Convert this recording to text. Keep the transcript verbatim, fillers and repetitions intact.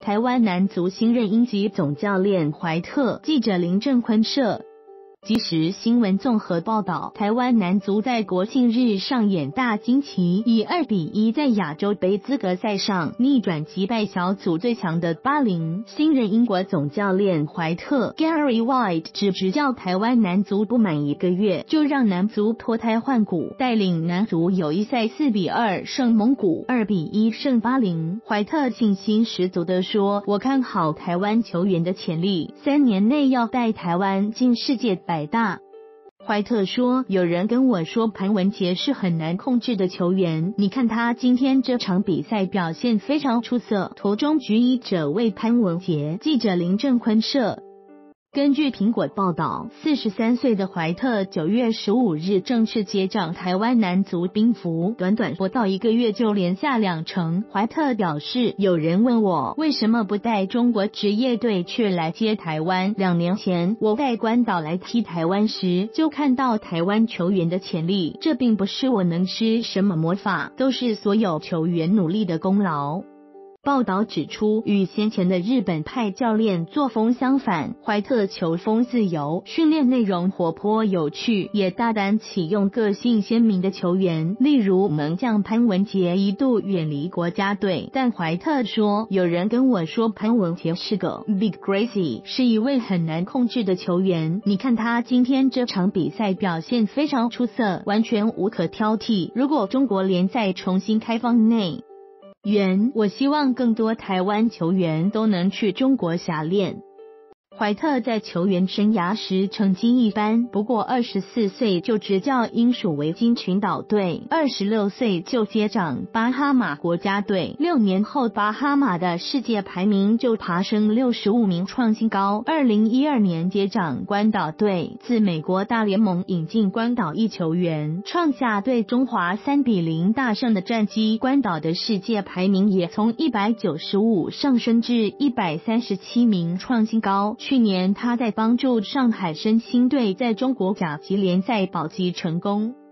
台湾男足新任英籍总教练怀特。记者林正坤社即时新闻综合报道，台湾男足在国庆日上演大惊奇，以二比一在亚洲杯资格赛上逆转击败小组最强的巴林。新任英国总教练怀特 Gary White 只执教台湾男足不满一个月，就让男足脱胎换骨，带领男足友谊赛四比二胜蒙古，二比一胜巴林。怀特信心十足地说：“我看好台湾球员的潜力，三年内要带台湾进世界百大。”怀特说：“有人跟我说潘文杰是很难控制的球员，你看他今天这场比赛表现非常出色，头中举以者为潘文杰。”记者林正坤社根据苹果报道，四十三岁的怀特九月十五日正式接掌台湾男足兵符，短短不到一个月就连下两城。怀特表示：“有人问我为什么不带中国职业队却来接台湾，两年前我带关岛来踢台湾时，就看到台湾球员的潜力，这并不是我能施什么魔法，都是所有球员努力的功劳。”报道指出，与先前的日本派教练作风相反，怀特球风自由，训练内容活泼有趣，也大胆启用个性鲜明的球员，例如门将潘文杰一度远离国家队，但怀特说：“有人跟我说潘文杰是个 Big Crazy， 是一位很难控制的球员，你看他今天这场比赛表现非常出色，完全无可挑剔。如果中国联赛重新开放内援，我希望更多台湾球员都能去中国侠练。”怀特在球员生涯时成绩一般，不过二十四岁就执教英属维京群岛队，二十六岁就接掌巴哈马国家队，六年后巴哈马的世界排名就爬升六十五名创新高。二零一二年接掌关岛队，自美国大联盟引进关岛一球员，创下对中华三比零大胜的战绩，关岛的世界排名也从一百九十五上升至一百三十七名创新高。去年他在帮助上海申鑫队在中国甲级联赛保级成功。